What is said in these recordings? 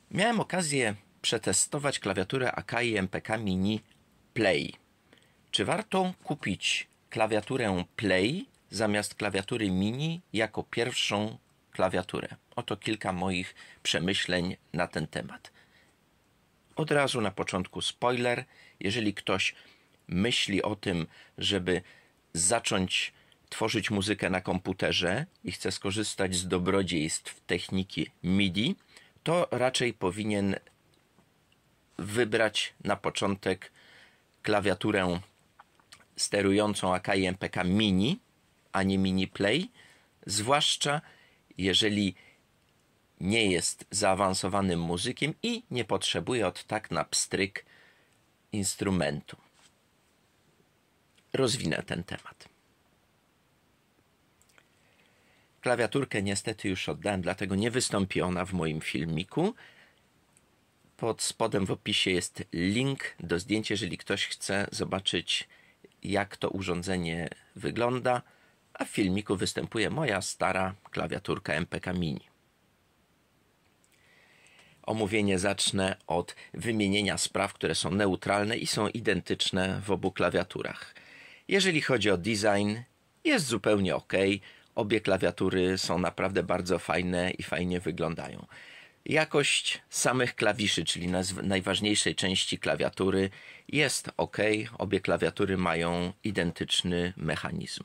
Miałem okazję przetestować klawiaturę Akai MPK Mini Play. Czy warto kupić klawiaturę Play zamiast klawiatury Mini jako pierwszą klawiaturę? Oto kilka moich przemyśleń na ten temat. Od razu na początku spoiler. Jeżeli ktoś myśli o tym, żeby zacząć tworzyć muzykę na komputerze i chce skorzystać z dobrodziejstw techniki MIDI, to raczej powinien wybrać na początek klawiaturę sterującą Akai MPK Mini, a nie Mini Play, zwłaszcza jeżeli nie jest zaawansowanym muzykiem i nie potrzebuje od tak na pstryk instrumentu. Rozwinę ten temat. Klawiaturkę niestety już oddałem, dlatego nie wystąpi ona w moim filmiku. Pod spodem w opisie jest link do zdjęcia, jeżeli ktoś chce zobaczyć, jak to urządzenie wygląda, a w filmiku występuje moja stara klawiaturka MPK Mini. Omówienie zacznę od wymienienia spraw, które są neutralne i są identyczne w obu klawiaturach. Jeżeli chodzi o design, jest zupełnie ok. Obie klawiatury są naprawdę bardzo fajne i fajnie wyglądają. Jakość samych klawiszy, czyli najważniejszej części klawiatury, jest ok. Obie klawiatury mają identyczny mechanizm.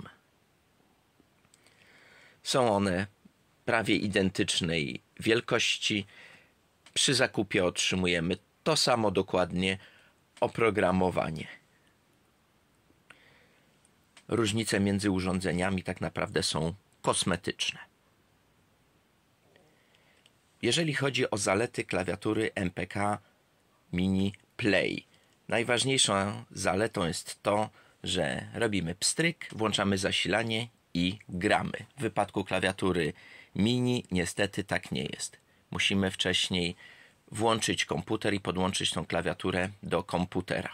Są one prawie identycznej wielkości. Przy zakupie otrzymujemy to samo dokładnie oprogramowanie. Różnice między urządzeniami tak naprawdę są kosmetyczne. Jeżeli chodzi o zalety klawiatury MPK Mini Play, najważniejszą zaletą jest to, że robimy pstryk, włączamy zasilanie i gramy. W wypadku klawiatury Mini niestety tak nie jest. Musimy wcześniej włączyć komputer i podłączyć tą klawiaturę do komputera.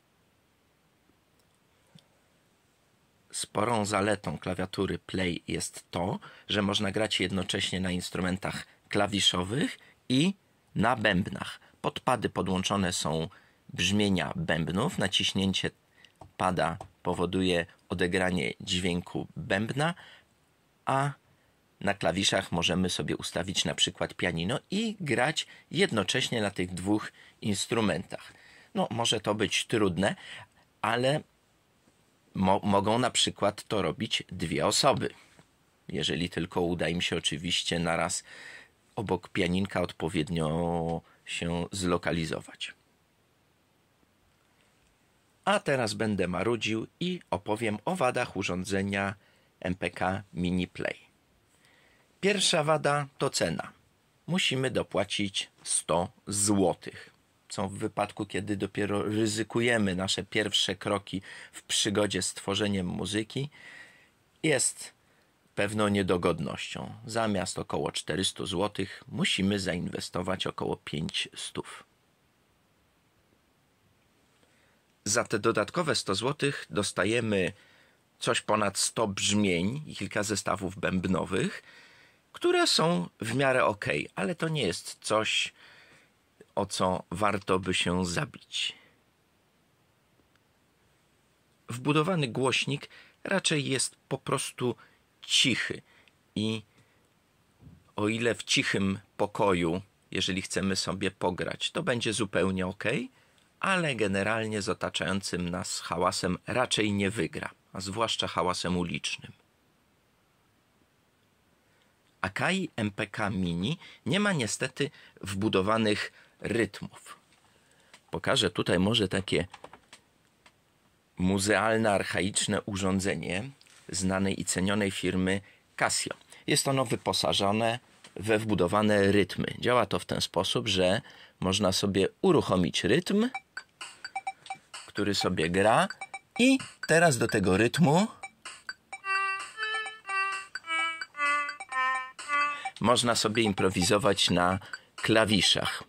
Sporą zaletą klawiatury Play jest to, że można grać jednocześnie na instrumentach klawiszowych i na bębnach. Pod pady podłączone są brzmienia bębnów. Naciśnięcie pada powoduje odegranie dźwięku bębna, a na klawiszach możemy sobie ustawić na przykład pianino i grać jednocześnie na tych dwóch instrumentach. No, może to być trudne, ale mogą na przykład to robić dwie osoby. Jeżeli tylko uda im się oczywiście naraz obok pianinka odpowiednio się zlokalizować. A teraz będę marudził i opowiem o wadach urządzenia MPK Mini Play. Pierwsza wada to cena. Musimy dopłacić 100 zł. Co w wypadku, kiedy dopiero ryzykujemy nasze pierwsze kroki w przygodzie z tworzeniem muzyki, jest pewną niedogodnością. Zamiast około 400 zł musimy zainwestować około 500. Za te dodatkowe 100 zł dostajemy coś ponad 100 brzmień i kilka zestawów bębnowych, które są w miarę ok, ale to nie jest coś, o co warto by się zabić. Wbudowany głośnik raczej jest po prostu cichy i o ile w cichym pokoju, jeżeli chcemy sobie pograć, to będzie zupełnie ok, ale generalnie z otaczającym nas hałasem raczej nie wygra, a zwłaszcza hałasem ulicznym. Akai MPK Mini nie ma niestety wbudowanych rytmów. Pokażę tutaj może takie muzealne, archaiczne urządzenie znanej i cenionej firmy Casio. Jest ono wyposażone we wbudowane rytmy. Działa to w ten sposób, że można sobie uruchomić rytm, który sobie gra i teraz do tego rytmu można sobie improwizować na klawiszach.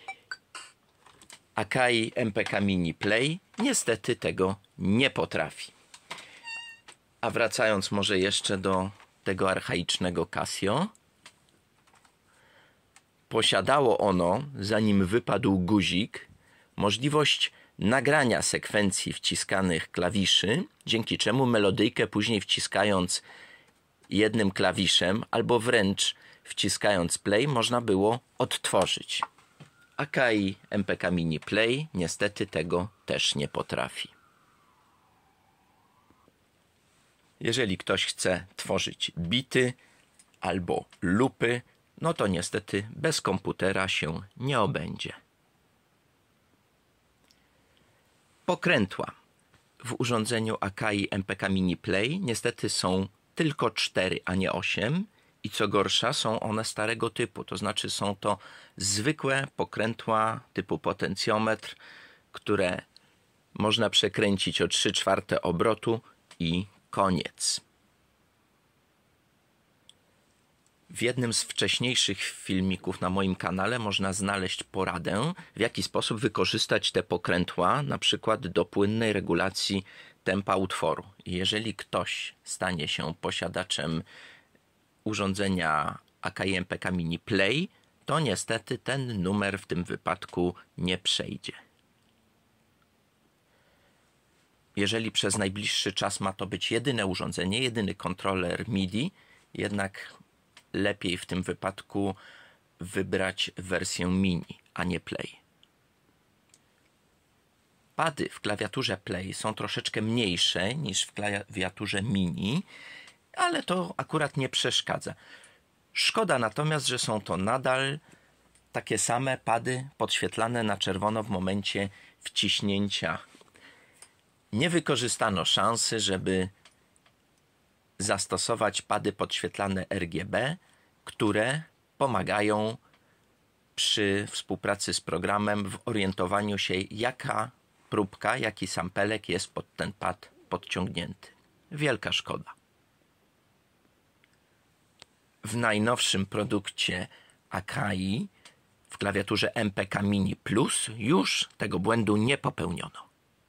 Akai MPK Mini Play niestety tego nie potrafi. A wracając może jeszcze do tego archaicznego Casio, Posiadało ono, zanim wypadł guzik, możliwość nagrania sekwencji wciskanych klawiszy, dzięki czemu melodyjkę później wciskając jednym klawiszem albo wręcz wciskając play można było odtworzyć. Akai MPK Mini Play niestety tego też nie potrafi. Jeżeli ktoś chce tworzyć bity albo loopy, no to niestety bez komputera się nie obędzie. Pokrętła w urządzeniu Akai MPK Mini Play niestety są tylko 4, a nie 8 i co gorsza są one starego typu, to znaczy są to zwykłe pokrętła typu potencjometr, które można przekręcić o 3/4 obrotu i koniec. W jednym z wcześniejszych filmików na moim kanale można znaleźć poradę, w jaki sposób wykorzystać te pokrętła, na przykład do płynnej regulacji tempa utworu. I jeżeli ktoś stanie się posiadaczem urządzenia Akai MPK Mini Play, to niestety ten numer w tym wypadku nie przejdzie. Jeżeli przez najbliższy czas ma to być jedyne urządzenie, jedyny kontroler MIDI, jednak lepiej w tym wypadku wybrać wersję mini, a nie play. Pady w klawiaturze play są troszeczkę mniejsze niż w klawiaturze mini, ale to akurat nie przeszkadza. Szkoda natomiast, że są to nadal takie same pady podświetlane na czerwono w momencie wciśnięcia. Nie wykorzystano szansy, żeby zastosować pady podświetlane RGB, które pomagają przy współpracy z programem w orientowaniu się, jaka próbka, jaki sampelek jest pod ten pad podciągnięty. Wielka szkoda. W najnowszym produkcie Akai w klawiaturze MPK Mini Plus już tego błędu nie popełniono.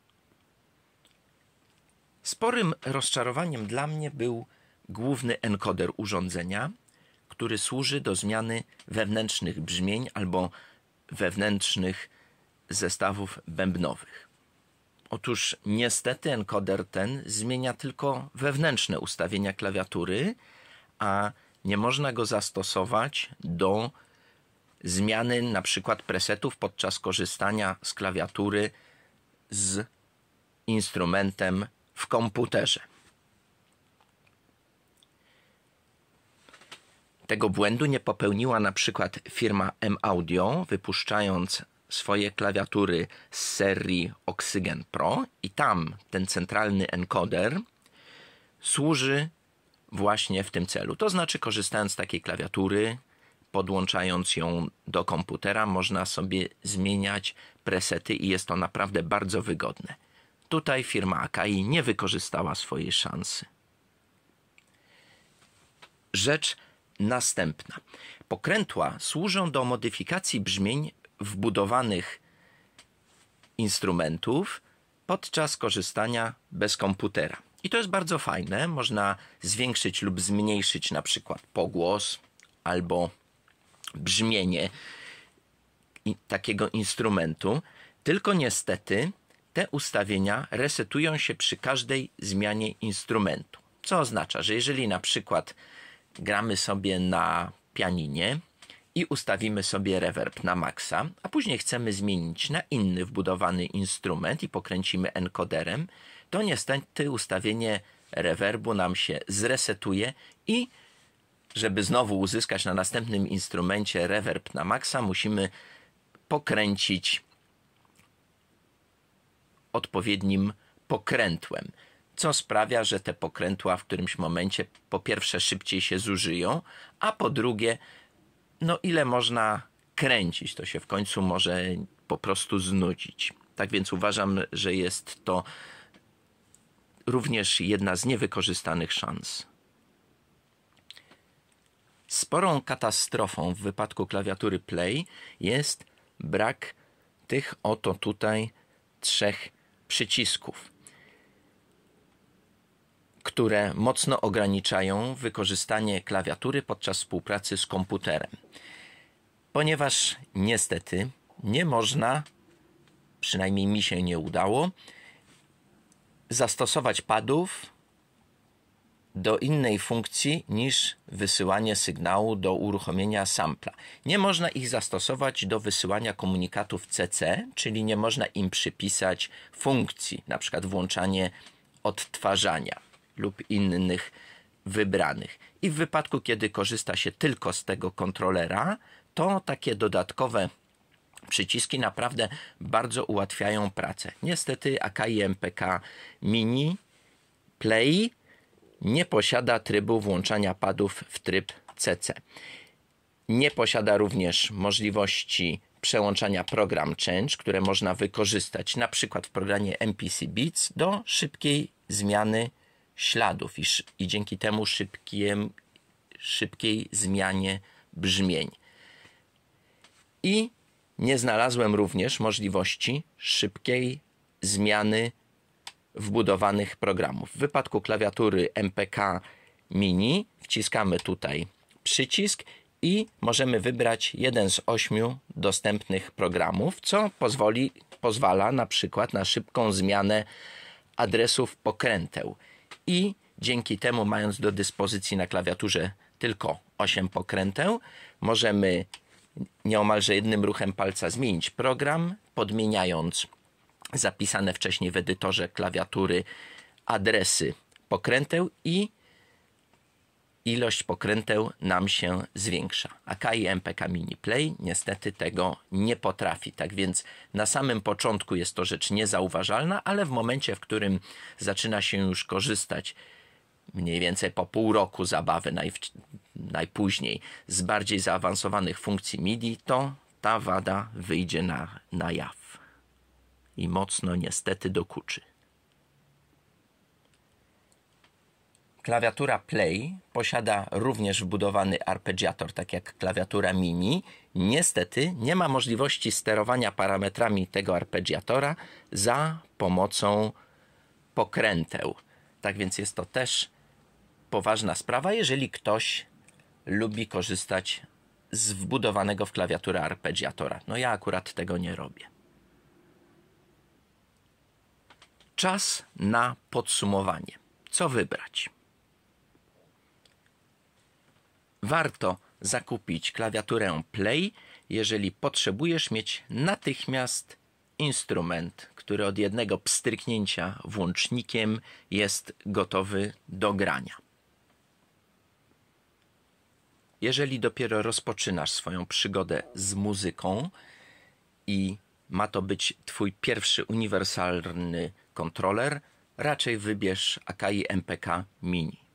Sporym rozczarowaniem dla mnie był główny encoder urządzenia, który służy do zmiany wewnętrznych brzmień albo wewnętrznych zestawów bębnowych. Otóż niestety encoder ten zmienia tylko wewnętrzne ustawienia klawiatury, a nie można go zastosować do zmiany na przykład presetów podczas korzystania z klawiatury z instrumentem w komputerze. Tego błędu nie popełniła na przykład firma M-Audio, wypuszczając swoje klawiatury z serii Oxygen Pro i tam ten centralny encoder służy właśnie w tym celu. To znaczy, korzystając z takiej klawiatury, podłączając ją do komputera, można sobie zmieniać presety i jest to naprawdę bardzo wygodne. Tutaj firma Akai nie wykorzystała swojej szansy. Rzecz następna. Pokrętła służą do modyfikacji brzmień wbudowanych instrumentów podczas korzystania bez komputera. I to jest bardzo fajne. Można zwiększyć lub zmniejszyć na przykład pogłos albo brzmienie takiego instrumentu. Tylko niestety te ustawienia resetują się przy każdej zmianie instrumentu. Co oznacza, że jeżeli na przykład gramy sobie na pianinie i ustawimy sobie reverb na maksa, a później chcemy zmienić na inny wbudowany instrument i pokręcimy encoderem, to niestety ustawienie reverbu nam się zresetuje i żeby znowu uzyskać na następnym instrumencie reverb na maksa, musimy pokręcić odpowiednim pokrętłem, co sprawia, że te pokrętła w którymś momencie po pierwsze szybciej się zużyją, a po drugie, no ile można kręcić, to się w końcu może po prostu znudzić. Tak więc uważam, że jest to również jedna z niewykorzystanych szans. Sporą katastrofą w wypadku klawiatury Play jest brak tych oto tutaj 3 przycisków, które mocno ograniczają wykorzystanie klawiatury podczas współpracy z komputerem. ponieważ niestety nie można, przynajmniej mi się nie udało, zastosować padów do innej funkcji niż wysyłanie sygnału do uruchomienia sampla. Nie można ich zastosować do wysyłania komunikatów CC, czyli nie można im przypisać funkcji, na przykład włączanie odtwarzania lub innych wybranych. I w wypadku, kiedy korzysta się tylko z tego kontrolera, to takie dodatkowe przyciski naprawdę bardzo ułatwiają pracę. Niestety Akai MPK Mini Play nie posiada trybu włączania padów w tryb CC. Nie posiada również możliwości przełączania program Change, które można wykorzystać na przykład w programie MPC Beats do szybkiej zmiany śladów i dzięki temu szybkiej zmianie brzmień. I nie znalazłem również możliwości szybkiej zmiany wbudowanych programów. W wypadku klawiatury MPK Mini wciskamy tutaj przycisk i możemy wybrać jeden z 8 dostępnych programów, co pozwala na przykład na szybką zmianę adresów pokręteł. I dzięki temu, mając do dyspozycji na klawiaturze tylko 8 pokręteł, możemy nieomalże jednym ruchem palca zmienić program, podmieniając zapisane wcześniej w edytorze klawiatury adresy pokręteł i ilość pokręteł nam się zwiększa. Akai MPK Mini Play niestety tego nie potrafi. Tak więc na samym początku jest to rzecz niezauważalna, ale w momencie, w którym zaczyna się już korzystać mniej więcej po pół roku zabawy najpóźniej z bardziej zaawansowanych funkcji MIDI, to ta wada wyjdzie na jaw i mocno niestety dokuczy. Klawiatura Play posiada również wbudowany arpeggiator, tak jak klawiatura Mini. Niestety nie ma możliwości sterowania parametrami tego arpeggiatora za pomocą pokręteł. Tak więc jest to też poważna sprawa, jeżeli ktoś lubi korzystać z wbudowanego w klawiaturę arpeggiatora. No ja akurat tego nie robię. Czas na podsumowanie. Co wybrać? Warto zakupić klawiaturę Play, jeżeli potrzebujesz mieć natychmiast instrument, który od jednego pstryknięcia włącznikiem jest gotowy do grania. Jeżeli dopiero rozpoczynasz swoją przygodę z muzyką i ma to być twój pierwszy uniwersalny kontroler, raczej wybierz Akai MPK Mini.